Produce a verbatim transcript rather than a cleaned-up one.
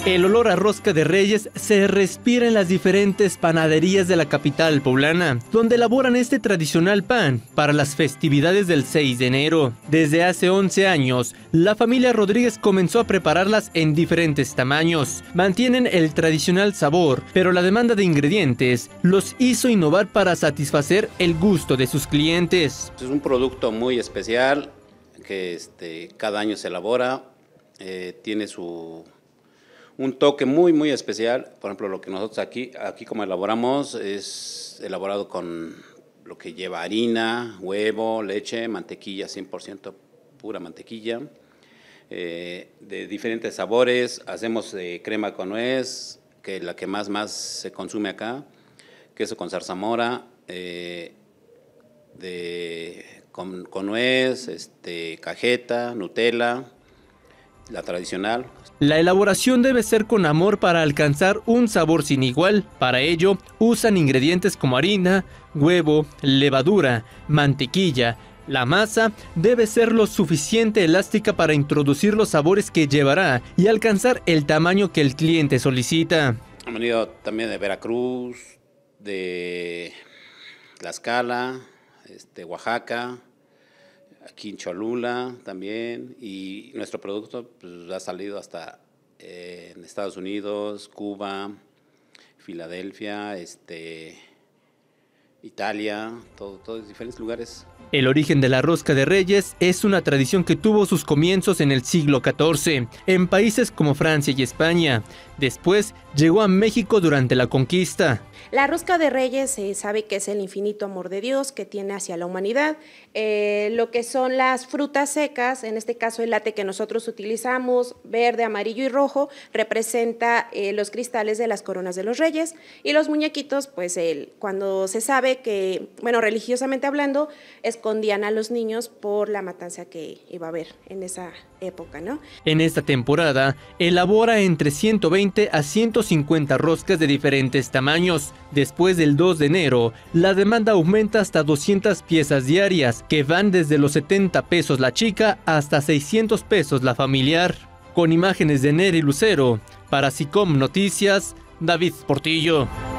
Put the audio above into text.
El olor a rosca de Reyes se respira en las diferentes panaderías de la capital poblana, donde elaboran este tradicional pan para las festividades del seis de enero. Desde hace once años, la familia Rodríguez comenzó a prepararlas en diferentes tamaños. Mantienen el tradicional sabor, pero la demanda de ingredientes los hizo innovar para satisfacer el gusto de sus clientes. Es un producto muy especial que este, cada año se elabora, eh, tiene su... un toque muy, muy especial. Por ejemplo, lo que nosotros aquí, aquí como elaboramos, es elaborado con lo que lleva harina, huevo, leche, mantequilla, cien por ciento pura mantequilla, eh, de diferentes sabores. Hacemos eh, crema con nuez, que es la que más, más se consume acá, queso con zarzamora, eh, de, con, con nuez, este, cajeta, Nutella, la tradicional. La elaboración debe ser con amor para alcanzar un sabor sin igual. Para ello, usan ingredientes como harina, huevo, levadura, mantequilla. La masa debe ser lo suficiente elástica para introducir los sabores que llevará y alcanzar el tamaño que el cliente solicita. Han venido también de Veracruz, de Tlaxcala, este, Oaxaca, aquí en Cholula también, y nuestro producto pues, ha salido hasta eh, en Estados Unidos, Cuba, Filadelfia, este, Italia, todo, todos diferentes lugares. El origen de la rosca de Reyes es una tradición que tuvo sus comienzos en el siglo catorce, en países como Francia y España. Después llegó a México durante la conquista. La rosca de Reyes se sabe que es el infinito amor de Dios que tiene hacia la humanidad. Eh, lo que son las frutas secas, en este caso el late que nosotros utilizamos, verde, amarillo y rojo, representa eh, los cristales de las coronas de los reyes. Y los muñequitos, pues el, cuando se sabe que, bueno, religiosamente hablando, escondían a los niños por la matanza que iba a haber en esa época, ¿no? En esta temporada, elabora entre ciento veinte a ciento cincuenta roscas de diferentes tamaños. Después del dos de enero, la demanda aumenta hasta doscientas piezas diarias, que van desde los setenta pesos la chica hasta seiscientos pesos la familiar. Con imágenes de Neri Lucero, para SICOM Noticias, David Portillo.